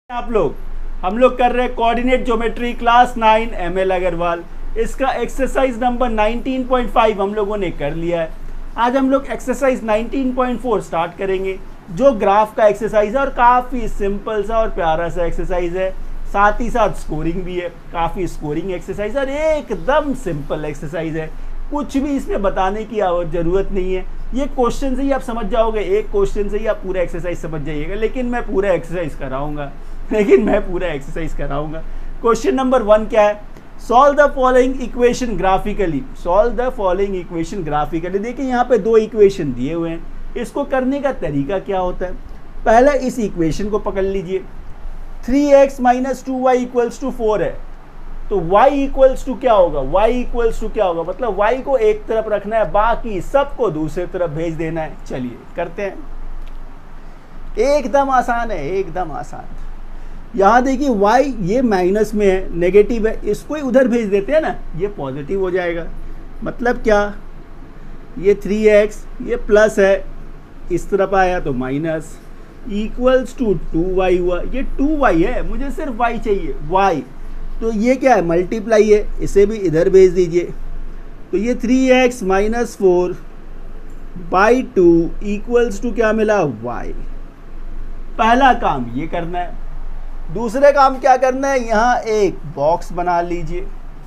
आप लोग हम लोग कर रहे हैं coordinate geometry class 9 ML Agarwal. इसका एक्सरसाइज नंबर 19.5 हम लोगों ने कर लिया है। आज हम लोग एक्सरसाइज 19.4 स्टार्ट करेंगे जो ग्राफ का एक्सरसाइज है और काफ़ी सिंपल सा और प्यारा सा एक्सरसाइज है। साथ ही साथ स्कोरिंग भी है, काफ़ी स्कोरिंग एक्सरसाइज और एकदम सिंपल एक्सरसाइज है। कुछ भी इसमें बताने की ज़रूरत नहीं है। ये क्वेश्चन से ही आप समझ जाओगे, एक क्वेश्चन से ही आप पूरा एक्सरसाइज समझ जाइएगा। लेकिन मैं पूरा एक्सरसाइज कराऊंगा। क्वेश्चन नंबर 1 क्या है? Solve the following equation graphically. देखिए यहाँ पे दो इक्वेशन दिए हुए हैं। इसको करने का तरीका क्या होता है? पहले इस इक्वेशन को पकड़ लीजिए। 3x - 2y = 4 है तो y इक्वल्स टू क्या होगा? मतलब y को एक तरफ रखना है, बाकी सबको दूसरे तरफ भेज देना है। चलिए करते हैं। एकदम आसान है, यहाँ देखिए y ये माइनस में है, नेगेटिव है, इसको ही उधर भेज देते हैं ना, ये पॉजिटिव हो जाएगा। मतलब क्या? ये 3x ये प्लस है, इस तरफ आया तो माइनस, इक्वल्स टू 2y हुआ। ये 2y है, मुझे सिर्फ y चाहिए, y। तो ये क्या है? मल्टीप्लाई है, इसे भी इधर भेज दीजिए। तो ये 3x - 4/2 इक्वल्स टू क्या मिला? y। पहला काम ये करना है। दूसरे काम क्या करना है? यहाँ एक बॉक्स बना लीजिए।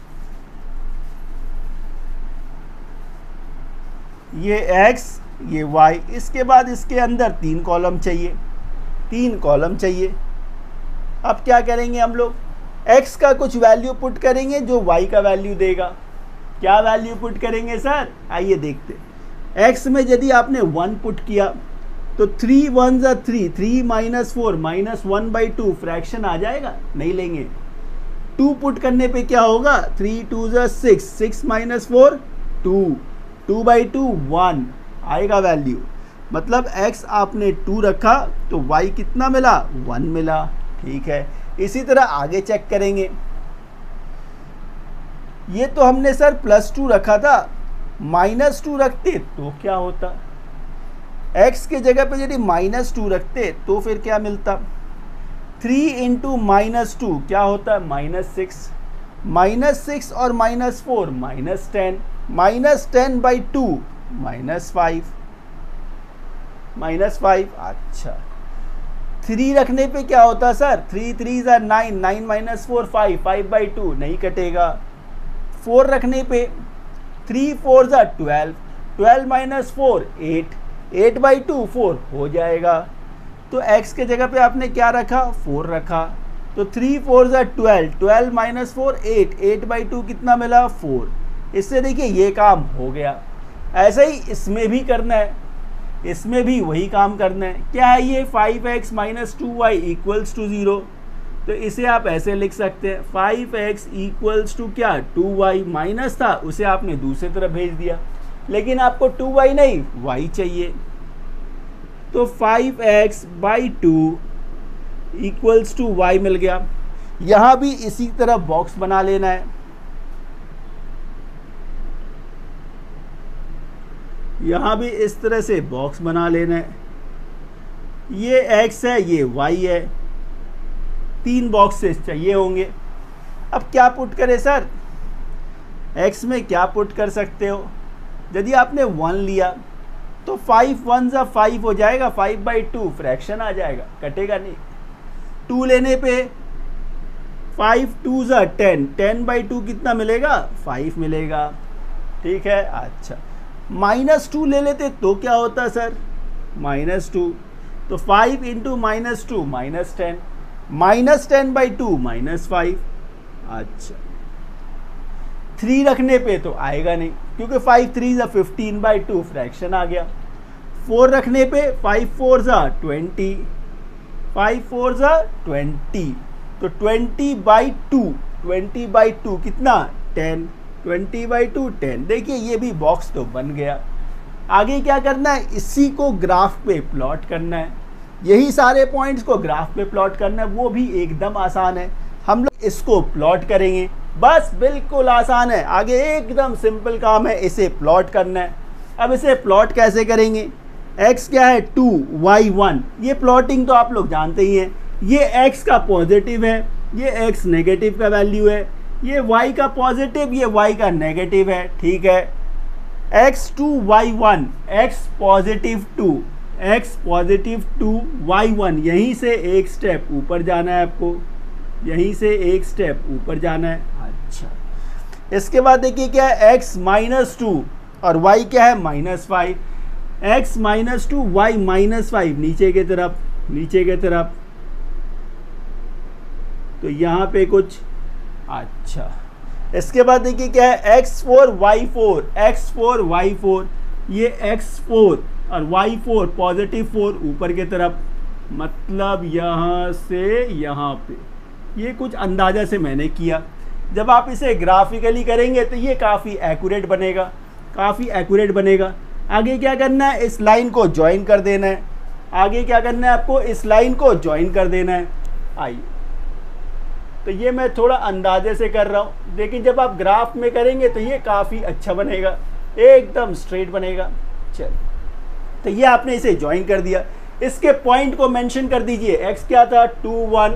ये x ये y, इसके बाद इसके अंदर 3 कॉलम चाहिए। अब क्या करेंगे हम लोग? x का कुछ वैल्यू पुट करेंगे जो y का वैल्यू देगा। क्या वैल्यू पुट करेंगे सर? आइए देखते। x में यदि आपने 1 पुट किया तो 3 × 1 = 3, 3 - 4 - 1/2 फ्रैक्शन आ जाएगा, नहीं लेंगे। 2 पुट करने पे क्या होगा? 3 × 2 = 6, 6 - 4 2, 2/2 1 आएगा वैल्यू। मतलब x आपने 2 रखा तो y कितना मिला? 1 मिला। ठीक है, इसी तरह आगे चेक करेंगे। ये तो हमने सर +2 रखा था, -2 रखते तो क्या होता? x के जगह पे यदि -2 रखते तो फिर क्या मिलता? 3 × -2 क्या होता है? -6, -6 और -4 -10, -10/2 -5। अच्छा, 3 रखने पे क्या होता सर? 3 × 3 = 9, 9 - 4 5, 5/2 नहीं कटेगा। 4 रखने पे 3 × 4 = 12, 12 - 4 8, 8/2 4 हो जाएगा। तो x के जगह पे आपने क्या रखा? 4 रखा। तो 3 × 4 = 12, 12 - 4 8, 8/2 कितना मिला? 4। इससे देखिए ये काम हो गया। ऐसे ही इसमें भी करना है, इसमें भी वही काम करना है। क्या है ये? 5x - 2y = 0। तो इसे आप ऐसे लिख सकते हैं, 5x = क्या? 2y, माइनस था उसे आपने दूसरी तरफ भेज दिया, लेकिन आपको 2y नहीं y चाहिए। तो 5x/2 = y मिल गया। यहाँ भी इसी तरह बॉक्स बना लेना है। यहाँ भी इस तरह से बॉक्स बना लेना है। ये x है, ये y है, 3 बॉक्सेस चाहिए होंगे। अब क्या पुट करें सर? x में क्या पुट कर सकते हो? यदि आपने 1 लिया तो 5 × 1 = 5 हो जाएगा, 5/2 फ्रैक्शन आ जाएगा, कटेगा नहीं। 2 लेने पे 5 × 2 = 10, 10/2 कितना मिलेगा? 5 मिलेगा। ठीक है, अच्छा -2 ले लेते तो क्या होता सर? -2, तो 5 × -2 -10, -10/2 -5। अच्छा, 3 रखने पे तो आएगा नहीं क्योंकि 5 × 3 = 15/2 फ्रैक्शन आ गया। 4 रखने पे 5 × 4 = 20, 5 × 4 = 20, तो 20/2 कितना? 10, 20/2 10। देखिए ये भी बॉक्स तो बन गया। आगे क्या करना है? इसी को ग्राफ पे प्लॉट करना है। यही सारे पॉइंट्स को ग्राफ पे प्लॉट करना है, वो भी एकदम आसान है। हम लोग इसको प्लॉट करेंगे, बस बिल्कुल आसान है। आगे एकदम सिंपल काम है, इसे प्लॉट करना है। अब इसे प्लॉट कैसे करेंगे? x क्या है? 2, y 1। ये प्लॉटिंग तो आप लोग जानते ही हैं। ये x का पॉजिटिव है, ये x नेगेटिव का वैल्यू है, ये y का पॉजिटिव, ये y का नेगेटिव है, ठीक है। x2 y1, x positive 2, x positive 2 y1, यहीं से एक स्टेप ऊपर जाना है आपको, यहीं से एक स्टेप ऊपर जाना है। अच्छा, इसके बाद देखिए क्या है, x -2 और y क्या है -5, x -2 y -5, नीचे की तरफ, नीचे की तरफ, तो यहाँ पे कुछ। अच्छा, इसके बाद देखिए क्या है, x4 y4, x4 y4, ये x4 और y4 पॉजिटिव 4 ऊपर की तरफ, मतलब यहाँ से यहाँ पे। ये कुछ अंदाजा से मैंने किया, जब आप इसे ग्राफिकली करेंगे तो ये काफ़ी एक्यूरेट बनेगा, काफ़ी एक्यूरेट बनेगा। आगे क्या करना है, इस लाइन को ज्वाइन कर देना है, आगे क्या करना है आपको, इस लाइन को ज्वाइन कर देना है। आइए, तो ये मैं थोड़ा अंदाजे से कर रहा हूँ, लेकिन जब आप ग्राफ में करेंगे तो ये काफ़ी अच्छा बनेगा, एकदम स्ट्रेट बनेगा। चल, तो ये आपने इसे ज्वाइन कर दिया, इसके पॉइंट को मेंशन कर दीजिए। x क्या था 2 1,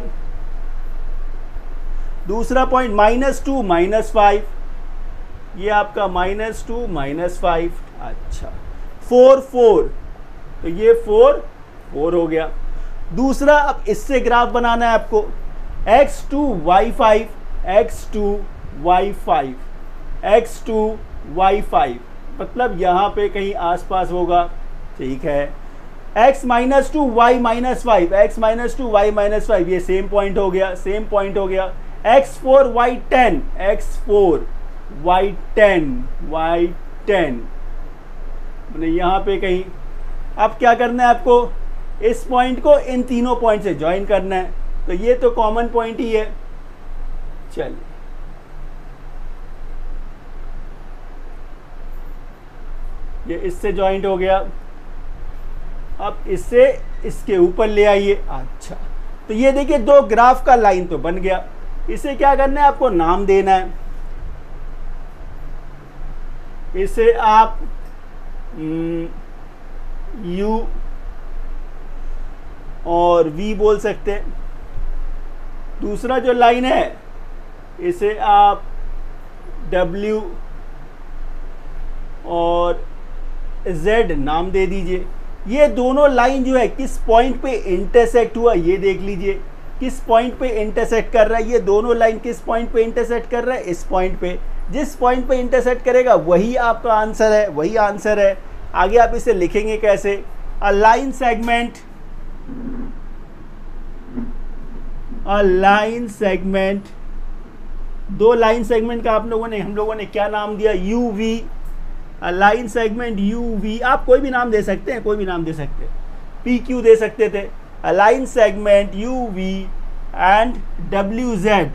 दूसरा पॉइंट -2 -5, ये आपका -2 -5। अच्छा, 4 4, तो ये 4 4 हो गया। दूसरा, अब इससे ग्राफ बनाना है आपको, x2 y5, x2 y5, x2 y5, मतलब यहाँ पे कहीं आसपास होगा, ठीक है। x -2 y -5, x -2 y -5, ये सेम पॉइंट हो गया, सेम पॉइंट हो गया। x4 y10, x4 y10, y10, मैंने यहाँ पे कहीं। अब क्या करना है आपको, इस पॉइंट को इन तीनों पॉइंट से ज्वाइन करना है, तो ये तो कॉमन पॉइंट ही है। चलिए, ये इससे ज्वाइंट हो गया, अब इससे इसके ऊपर ले आइए। अच्छा, तो ये देखिए दो ग्राफ का लाइन तो बन गया। इसे क्या करना है, आपको नाम देना है। इसे आप U और V बोल सकते हैं। दूसरा जो लाइन है इसे आप W और Z नाम दे दीजिए। ये दोनों लाइन जो है किस पॉइंट पे इंटरसेक्ट हुआ ये देख लीजिए, किस पॉइंट पे इंटरसेक्ट कर रहा है। ये दोनों लाइन किस पॉइंट पे इंटरसेक्ट कर रहा है, इस पॉइंट पे। जिस पॉइंट पे इंटरसेक्ट करेगा वही आपका आंसर है, वही आंसर है। आगे आप इसे लिखेंगे कैसे, a line segment, a line segment, दो लाइन सेगमेंट का हम लोगों ने क्या नाम दिया, UV। A line segment UV, आप कोई भी नाम दे सकते हैं, कोई भी नाम दे सकते हैं, PQ दे सकते थे। A line segment UV and WZ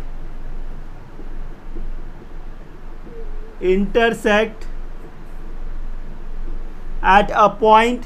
intersect at a point,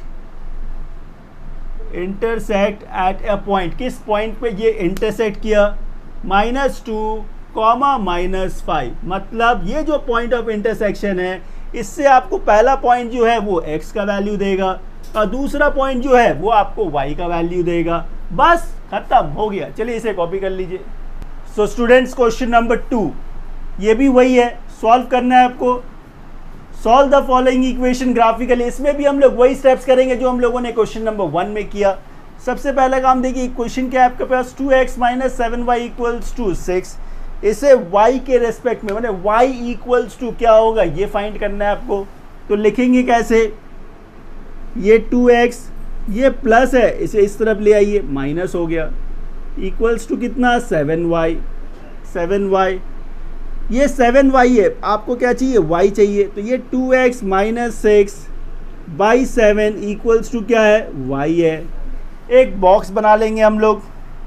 intersect at a point, किस पॉइंट पे ये इंटरसेक्ट किया, -2, -5। मतलब ये जो पॉइंट ऑफ इंटरसेक्शन है इससे आपको पहला पॉइंट जो है वो x का वैल्यू देगा और दूसरा पॉइंट जो है वो आपको y का वैल्यू देगा। बस खत्म हो गया। चलिए इसे कॉपी कर लीजिए। सो स्टूडेंट्स, क्वेश्चन नंबर 2 ये भी वही है, सॉल्व करना है आपको। Solve the following equation graphically. इसमें भी हम लोग वही स्टेप्स करेंगे जो हम लोगों ने क्वेश्चन नंबर 1 में किया। सबसे पहला काम देखिए, इक्वेशन क्या है आपके पास, 2x - 7y = 6। इसे y के रेस्पेक्ट में, मैंने y = क्या होगा ये फाइंड करना है आपको। तो लिखेंगे कैसे, ये 2x, ये प्लस है, इसे इस तरफ ले आइए, माइनस हो गया, इक्वल्स टू कितना 7y, 7y। ये 7y है, आपको क्या चाहिए, y चाहिए। तो ये 2x - 6/7 इक्वल्स टू क्या है, y है। एक बॉक्स बना लेंगे हम लोग।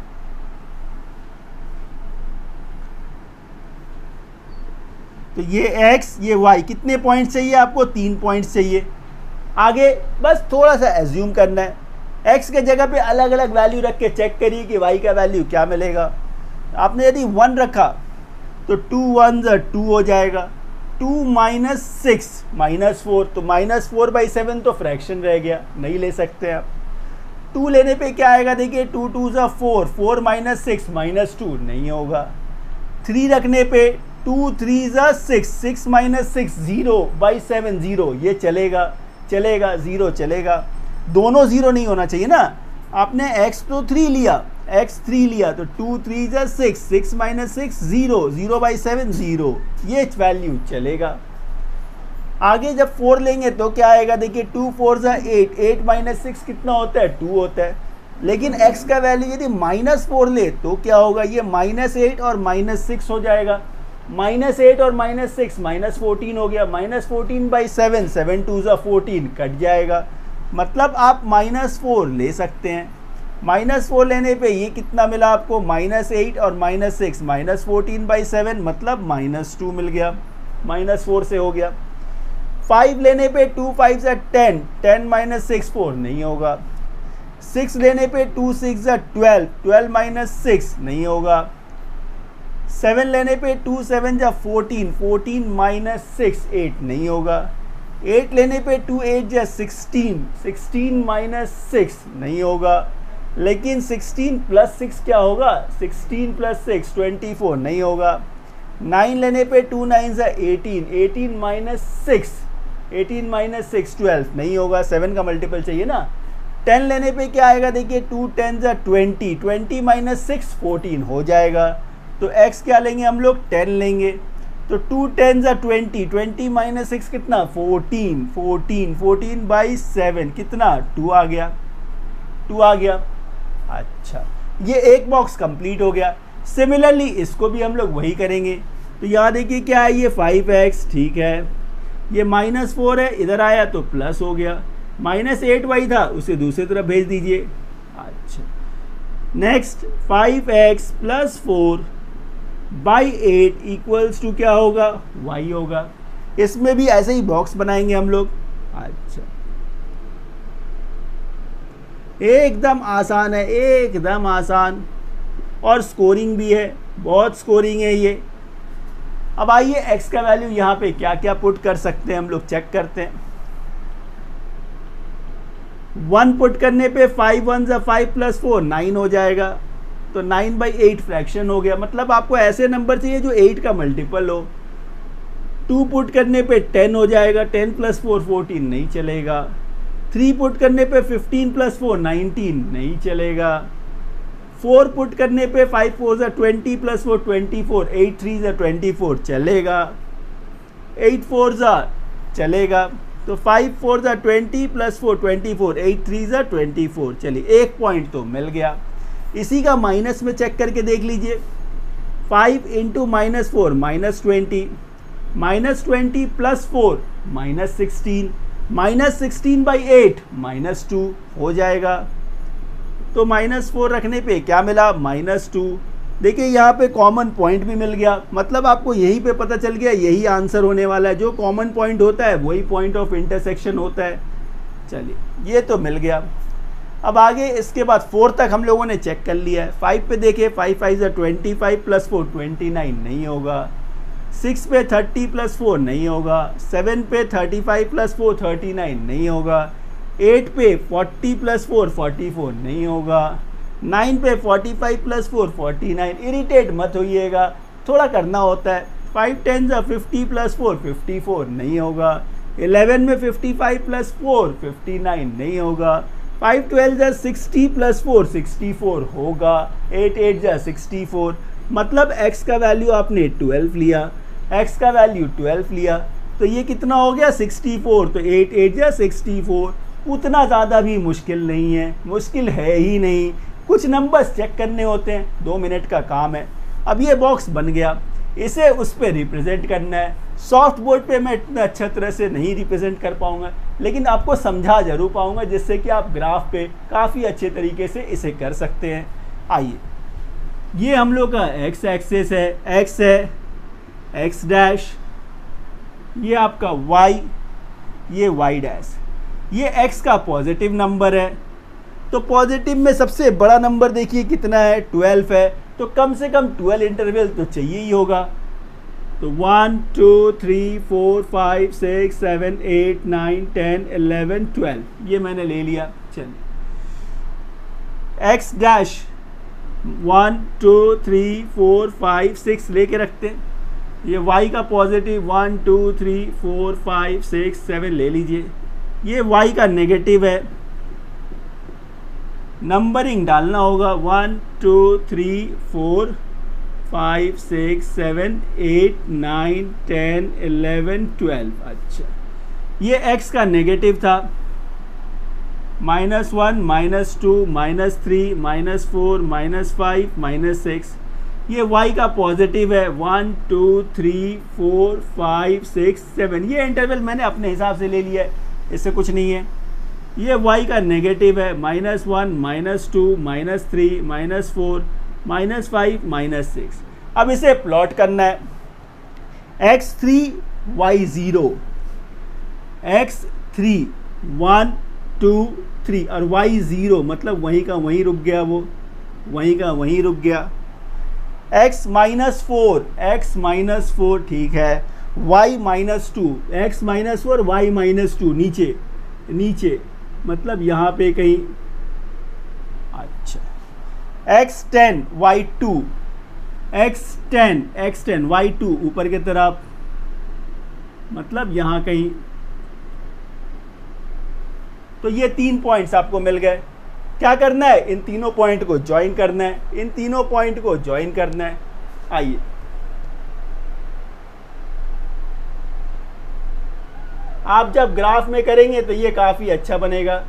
तो ये x, ये y, कितने पॉइंट्स चाहिए आपको, 3 पॉइंट्स चाहिए। आगे बस थोड़ा सा एज्यूम करना है, x के जगह पे अलग अलग वैल्यू रख के चेक करिए कि y का वैल्यू क्या मिलेगा। आपने यदि 1 रखा तो 2 1 2 हो जाएगा, 2 - 6 -4, तो -4/7 तो फ्रैक्शन रह गया, नहीं ले सकते आप। 2 लेने पे क्या आएगा, देखिए 2 2 ज़ा 4, 4 माइनस 6 माइनस 2 नहीं होगा। 3 रखने पे 2 3 ज़ा 6, 6 माइनस 6 0 बाई 7 0, ये चलेगा, चलेगा 0 चलेगा। दोनों 0 नहीं होना चाहिए ना, आपने x तो 3 लिया, x 3 लिया तो 2 3 ज़ा 6, 6 माइनस 6 0, 0 बाई 7 0, ये वैल्यू चलेगा। आगे जब 4 लेंगे तो क्या आएगा, देखिए 2 4 ज़ा 8, 8 माइनस 6 कितना होता है, 2 होता है। लेकिन x का वैल्यू यदि -4 ले तो क्या होगा, ये -8 और -6 हो जाएगा। -8 और -6 -14 हो गया, -14 बाई 7, 7 2 ज़ा 14 कट जाएगा। मतलब आप -4 ले सकते हैं। -4 लेने पे ये कितना मिला आपको, -8 और -6, -14 बाई 7 मतलब -2 मिल गया, -4 से हो गया। 5 लेने पे 2 5 ज़ा 10, 10 माइनस 6 4 नहीं होगा। 6 लेने पे 2 6 ज़ा 12, 12 माइनस 6 नहीं होगा। 7 लेने पे 2 7 ज़ा 14, 14 माइनस 6 8 नहीं होगा। 8 लेने पे 2 8 ज़ा 16, 16 माइनस 6 नहीं होगा। लेकिन 16 प्लस 6 क्या होगा, 16 प्लस 6 24 नहीं होगा। 9 लेने पे 2 9 ज़ा 18, 18 माइनस 6, 18 माइनस 6 12 नहीं होगा, 7 का मल्टीपल चाहिए ना। 10 लेने पे क्या आएगा, देखिए 2 10 ज़ा 20, 20 माइनस 6 14 हो जाएगा। तो x क्या लेंगे हम लोग, 10 लेंगे। तो 2 10 ज़ा 20, 20 माइनस 6 कितना, 14, 14, 14 बाई 7 कितना, 2 आ गया, 2 आ गया। अच्छा, ये एक बॉक्स कंप्लीट हो गया। सिमिलरली इसको भी हम लोग वही करेंगे। तो यहाँ देखिए क्या है, ये 5x ठीक है, ये -4 है, इधर आया तो प्लस हो गया। -8y था, उसे दूसरी तरफ भेज दीजिए। अच्छा, next 5x plus 4 by 8 equals to क्या होगा, y होगा। इसमें भी ऐसे ही बॉक्स बनाएंगे हम लोग। अच्छा, एकदम आसान है, एकदम आसान, और स्कोरिंग भी है, बहुत स्कोरिंग है ये। अब आइए x का वैल्यू यहाँ पे क्या क्या पुट कर सकते हैं हम लोग चेक करते हैं। 1 पुट करने पे 5 1 ज़ा 5 प्लस 4 9 हो जाएगा। तो 9 बाई 8 फ्रैक्शन हो गया। मतलब आपको ऐसे नंबर चाहिए जो 8 का मल्टीपल हो। 2 पुट करने पे 10 हो जाएगा, 10 प्लस 4 14 नहीं चलेगा। 3 पुट करने पे 15 प्लस 4 19 नहीं चलेगा। 4 पुट करने पे 5 4 ज़ा 20 प्लस 4 24, 8 3 ज़ा 24 चलेगा, 8 4 ज़ा चलेगा। तो 5 4 ज़ा 20 प्लस 4 24, 8 3 ज़ा 24, चलिए एक पॉइंट तो मिल गया। इसी का माइनस में चेक करके देख लीजिए। 5 इंटू -4 -20, -20 प्लस 4 -16, -16 बाई 8 -2 हो जाएगा। तो -4 रखने पे क्या मिला, -2। देखिए यहाँ पे कॉमन पॉइंट भी मिल गया, मतलब आपको यहीं पे पता चल गया यही आंसर होने वाला है। जो कॉमन पॉइंट होता है वही पॉइंट ऑफ इंटरसेक्शन होता है। चलिए ये तो मिल गया। अब आगे इसके बाद 4 तक हम लोगों ने चेक कर लिया है। 5 पे देखिए 5 5 ज़ा 25 प्लस 4 29 नहीं होगा। 6 पे 30 प्लस 4 नहीं होगा। 7 पे 35 प्लस 4 39 नहीं होगा। 8 पे 40 प्लस 4 44 नहीं होगा। 9 पे 45 प्लस 4 49। इरिटेट मत होइएगा, थोड़ा करना होता है। 5 10 ज़ा 50 प्लस 4 54 नहीं होगा। 11 में 55 प्लस 4 59 नहीं होगा। 5 12 ज़ा 60 प्लस 4 64 होगा। 8 8 ज़ा 64। मतलब x का वैल्यू आपने 12 लिया, x का वैल्यू 12 लिया, तो ये कितना हो गया 64। तो 8 8 ज़ा 64। उतना ज़्यादा भी मुश्किल नहीं है, मुश्किल है ही नहीं। कुछ नंबर्स चेक करने होते हैं, 2 मिनट का काम है। अब ये बॉक्स बन गया, इसे उस पर रिप्रेजेंट करना है। सॉफ्ट बोर्ड पे मैं इतना अच्छा तरह से नहीं रिप्रेजेंट कर पाऊंगा, लेकिन आपको समझा जरूर पाऊंगा, जिससे कि आप ग्राफ पे काफ़ी अच्छे तरीके से इसे कर सकते हैं। आइए, ये हम लोग का x एक्सेस है, x है, x डैश, ये आपका y, ये y डैश। ये x का पॉजिटिव नंबर है, तो पॉजिटिव में सबसे बड़ा नंबर देखिए कितना है, 12 है। तो कम से कम 12 इंटरवल तो चाहिए ही होगा। तो 1 2 3 4 5 6 7 8 9 10 11 12 ये मैंने ले लिया। चलिए एक्स डैश 1 2 3 4 5 6 लेके रखते हैं, ये y का पॉजिटिव 1 2 3 4 5 6 7 ले लीजिए, ये y का नेगेटिव है, नंबरिंग डालना होगा 1 2 3 4 5 6 7 8 9 10 11 12। अच्छा, ये x का नेगेटिव था, -1 -2 -3 -4 -5 -6, ये y का पॉजिटिव है 1 2 3 4 5 6 7, ये इंटरवल मैंने अपने हिसाब से ले लिया है, इससे कुछ नहीं है। ये y का नेगेटिव है -1 -2 -3 -4 -5 -6। अब इसे प्लॉट करना है, x3 y0, x3 1 2 3 और y0 मतलब वहीं का वहीं रुक गया, वो वहीं का वहीं रुक गया। x -4 ठीक है, y -2 x -4 y -2 नीचे नीचे मतलब यहाँ पे कहीं। अच्छा, x10 y2 x10 y2 ऊपर की तरफ मतलब यहाँ कहीं। तो ये 3 पॉइंट्स आपको मिल गए। क्या करना है, इन तीनों पॉइंट को ज्वाइन करना है, इन तीनों पॉइंट को ज्वाइन करना है। आइए आप जब ग्राफ में करेंगे तो ये काफी अच्छा बनेगा।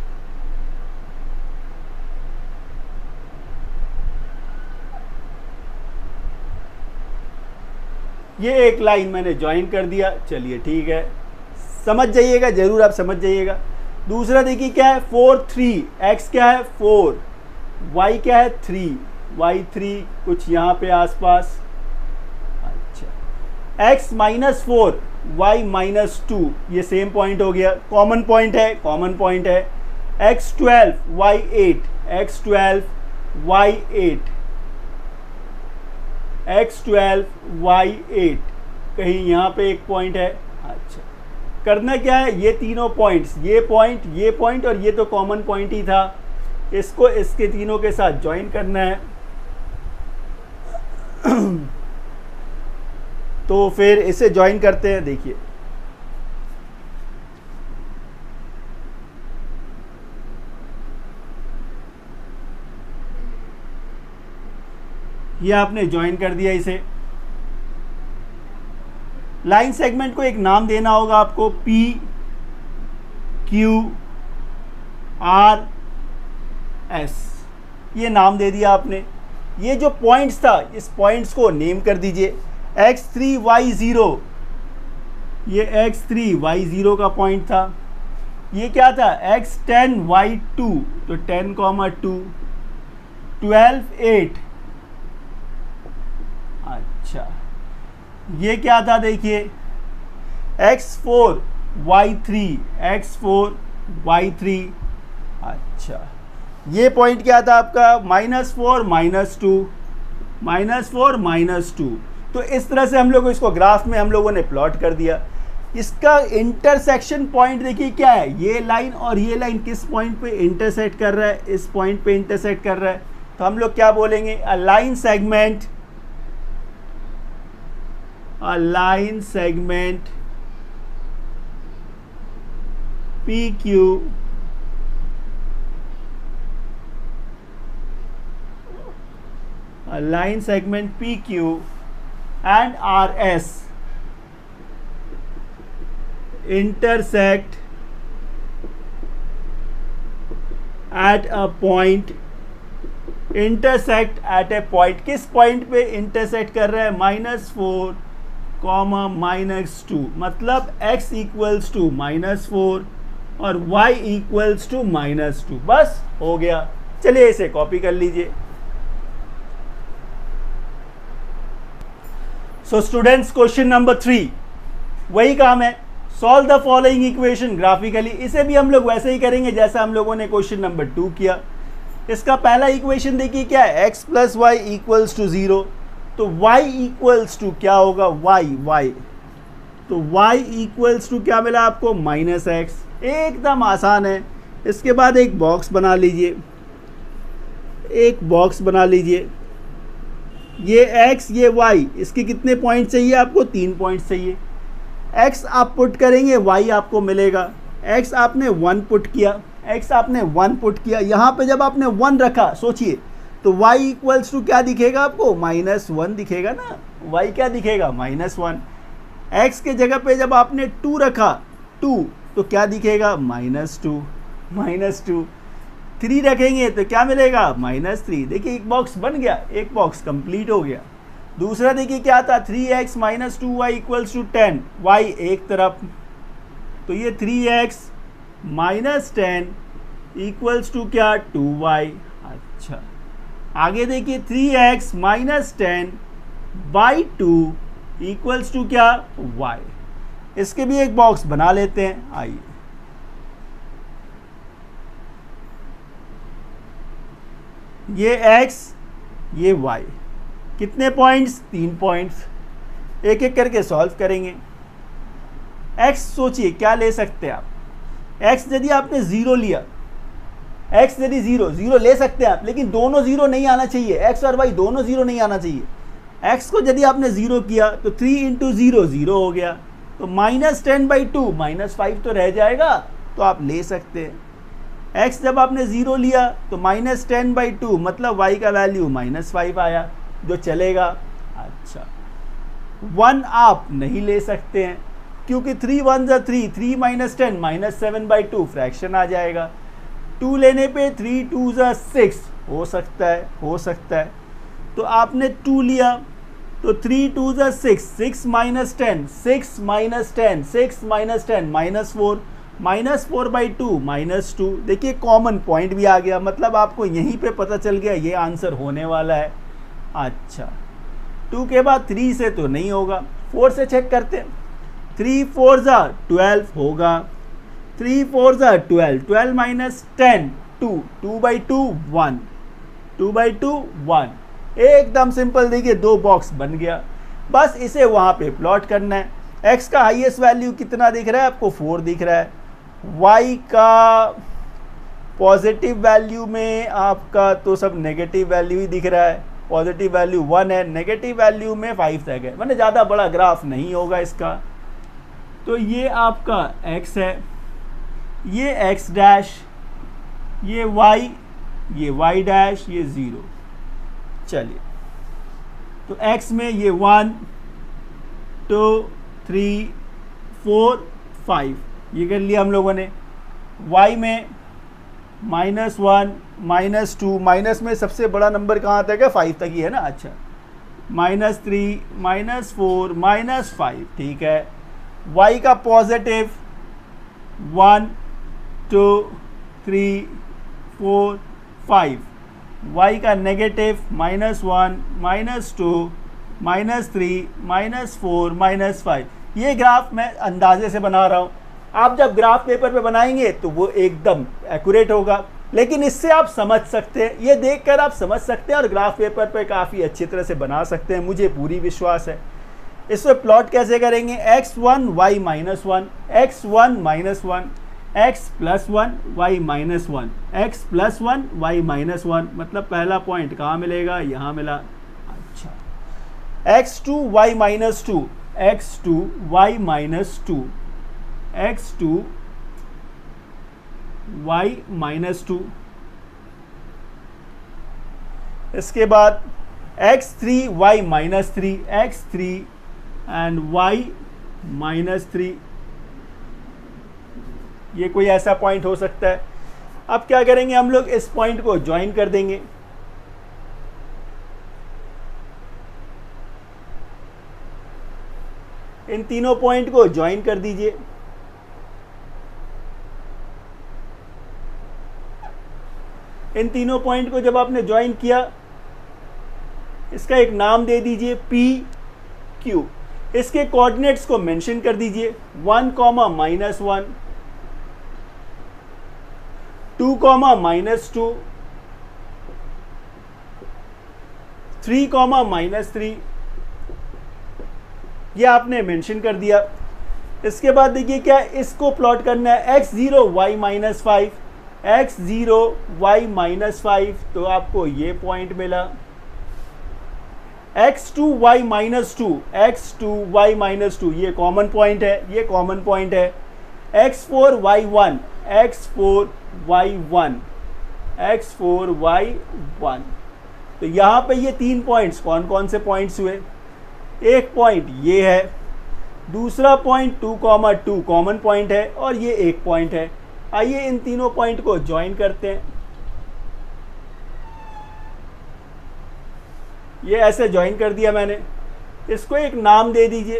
ये एक लाइन मैंने ज्वाइन कर दिया, चलिए ठीक है, समझ जाइएगा, जरूर आप समझ जाइएगा। दूसरा देखिए क्या है, 4 3, x क्या है 4, y क्या है 3, y3 कुछ यहाँ पे आसपास। अच्छा, x -4 y -2 ये सेम पॉइंट हो गया, कॉमन पॉइंट है, कॉमन पॉइंट है। x12 y8, x12 y8, x12 y8 कहीं यहाँ पे एक पॉइंट है। अच्छा, करना क्या है, ये तीनों पॉइंट्स, ये पॉइंट और ये तो कॉमन पॉइंट ही था, इसको इसके तीनों के साथ ज्वाइन करना है। तो फिर इसे ज्वाइन करते हैं। देखिए ये आपने ज्वाइन कर दिया इसे। लाइन सेगमेंट को एक नाम देना होगा आपको, P Q R S, ये नाम दे दिया आपने। ये जो पॉइंट्स था, इस पॉइंट्स को नेम कर दीजिए। x3 y0, ये x3 y0 का पॉइंट था। ये क्या था, x10 y2, तो 10, 2 12 8। अच्छा, ये क्या था, देखिए x4 y3। अच्छा, ये पॉइंट क्या था आपका, -4 -2। तो इस तरह से हम लोग इसको ग्राफ में हम लोगों ने प्लॉट कर दिया। इसका इंटरसेक्शन पॉइंट देखिए क्या है, ये लाइन और ये लाइन किस पॉइंट पे इंटरसेक्ट कर रहा है, इस पॉइंट पे इंटरसेक्ट कर रहा है। तो हम लोग क्या बोलेंगे, a line segment PQ a line segment PQ and RS intersect at a point, किस पॉइंट पे इंटरसेक्ट कर रहा है, -4, -2, मतलब x इक्वल्स टू -4 और y इक्वल्स टू -2। बस हो गया। चलिए इसे कॉपी कर लीजिए। सो स्टूडेंट्स, क्वेश्चन नंबर 3 वही काम है, solve the following equation graphically. इसे भी हम लोग वैसे ही करेंगे जैसा हम लोगों ने क्वेश्चन नंबर 2 किया। इसका पहला इक्वेशन देखिए क्या है, x + y = 0। तो y इक्वल्स टू क्या होगा, y, तो y इक्वल्स टू क्या मिला आपको, -x। एकदम आसान है। इसके बाद एक बॉक्स बना लीजिए, एक बॉक्स बना लीजिए, ये x ये y, इसके कितने पॉइंट चाहिए आपको? 3 पॉइंट चाहिए। x आप पुट करेंगे, y आपको मिलेगा। x आपने 1 पुट किया, x आपने 1 पुट किया, यहाँ पे जब आपने 1 रखा सोचिए तो y इक्वल्स टू क्या दिखेगा आपको? -1 दिखेगा ना। y क्या दिखेगा? -1। x के जगह पे जब आपने 2 रखा 2 तो क्या दिखेगा? -2। 3 रखेंगे तो क्या मिलेगा? -3। देखिए एक बॉक्स बन गया, एक बॉक्स कंप्लीट हो गया। दूसरा देखिए क्या था? 3x - 2y equals to 10, y एक तरफ, तो ये 3x - 10 इक्वल्स टू क्या? 2y। अच्छा, आगे देखिए 3x - 10/2 इक्वल्स टू क्या? y। इसके भी एक बॉक्स बना लेते हैं, आइए। ये x ये y, कितने पॉइंट्स? 3 पॉइंट्स। एक एक करके सॉल्व करेंगे। x सोचिए क्या ले सकते हैं आप? x यदि आपने 0 लिया, x यदि 0 ले सकते हैं आप, लेकिन दोनों 0 नहीं आना चाहिए, x और y दोनों 0 नहीं आना चाहिए। x को यदि आपने 0 किया तो 3 × 0 0 हो गया, तो -10/2 -5 तो रह जाएगा, तो आप ले सकते हैं। x जब आपने 0 लिया तो -10/2 मतलब y का वैल्यू -5 आया, जो चलेगा। अच्छा, 1 आप नहीं ले सकते हैं क्योंकि 3 × 1 = 3, 3 - 10 -7/2 फ्रैक्शन आ जाएगा। 2 लेने पे 3 × 2 = 6 हो सकता है। तो आपने 2 लिया तो 3 × 2 = 6, 6 - 10, 6 - 10, 6 - 10 -4, -4/2 -2। देखिए कॉमन पॉइंट भी आ गया, मतलब आपको यहीं पे पता चल गया ये आंसर होने वाला है। अच्छा, 2 के बाद 3 से तो नहीं होगा, 4 से चेक करते हैं। 3 × 4 = 12 होगा, 3 × 4 = 12, 12 - 10 2, 2/2 1, 2/2 1। एकदम सिंपल, देखिए 2 बॉक्स बन गया। बस इसे वहाँ पे प्लॉट करना है। x का हाईएस्ट वैल्यू कितना दिख रहा है आपको? 4 दिख रहा है। y का पॉजिटिव वैल्यू में आपका तो सब नेगेटिव वैल्यू ही दिख रहा है। पॉजिटिव वैल्यू 1 है, नेगेटिव वैल्यू में 5 तक है, मैंने ज़्यादा बड़ा ग्राफ नहीं होगा इसका। तो ये आपका x है, ये x डैश, ये y, ये y डैश, ये 0। चलिए, तो x में ये 1 2 3 4 5 ये कर लिया हम लोगों ने। y में -1 -2, माइनस में सबसे बड़ा नंबर कहाँ तक है? 5 तक ही है ना। अच्छा, -3 -4 -5, ठीक है। y का पॉजिटिव 1 2 3 4 5, y का नेगेटिव -1 -2 -3 -4 -5। ये ग्राफ मैं अंदाजे से बना रहा हूँ, आप जब ग्राफ पेपर पे बनाएंगे तो वो एकदम एक्यूरेट होगा, लेकिन इससे आप समझ सकते हैं, ये देखकर आप समझ सकते हैं और ग्राफ पेपर पे काफ़ी अच्छी तरह से बना सकते हैं, मुझे पूरी विश्वास है। इसमें प्लॉट कैसे करेंगे? x1 y -1, x1 -1, x + 1 y -1, x + 1 y -1, मतलब पहला पॉइंट कहाँ मिलेगा? यहाँ मिला। अच्छा, x2 y -2, x2 y -2, x2 y -2। इसके बाद x3 y -3, x3 and y -3, ये कोई ऐसा पॉइंट हो सकता है। अब क्या करेंगे हम लोग? इस पॉइंट को ज्वाइन कर देंगे। इन तीनों पॉइंट को ज्वाइन कर दीजिए। इन तीनों पॉइंट को जब आपने ज्वाइन किया, इसका एक नाम दे दीजिए P Q। इसके कोऑर्डिनेट्स को मेंशन कर दीजिए, 1, -1, 2, -2, 3, -3, ये आपने मेंशन कर दिया। इसके बाद देखिए क्या इसको प्लॉट करना है, x0 y -5, x0 y -5, तो आपको ये पॉइंट मिला। x2 y -2, x2 y -2 ये कॉमन पॉइंट है, ये कॉमन पॉइंट है। x4 y1, x4 y1, x4 y1, तो यहाँ पे ये 3 पॉइंट्स कौन कौन से पॉइंट्स हुए? एक पॉइंट ये है, दूसरा पॉइंट 2, 2 कॉमन पॉइंट है, और ये एक पॉइंट है। आइए इन तीनों पॉइंट को ज्वाइन करते हैं। ये ऐसे ज्वाइन कर दिया मैंने, इसको एक नाम दे दीजिए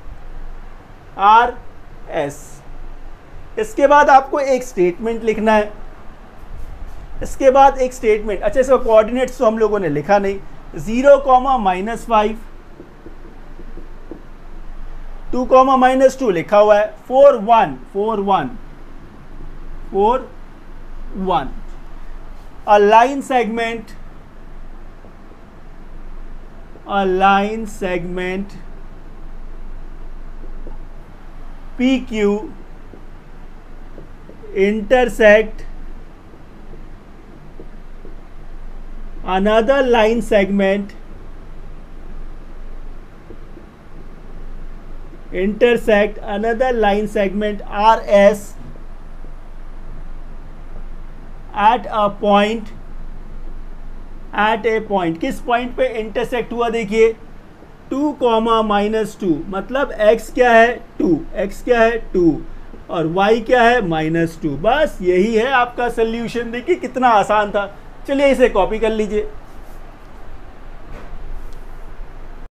RS। इसके बाद आपको एक स्टेटमेंट लिखना है, इसके बाद एक स्टेटमेंट। अच्छा, इसका कोऑर्डिनेट्स तो हम लोगों ने लिखा नहीं। 0, -5, 2, -2 लिखा हुआ है। 4, 1, 4, 1, 4, 1। A line segment, a line segment PQ intersect another line segment RS at a point, किस पॉइंट पे इंटरसेक्ट हुआ? देखिए 2, -2, मतलब x क्या है 2, x क्या है 2, और y क्या है -2। बस यही है आपका सोल्यूशन। देखिए कितना आसान था। चलिए इसे कॉपी कर लीजिए।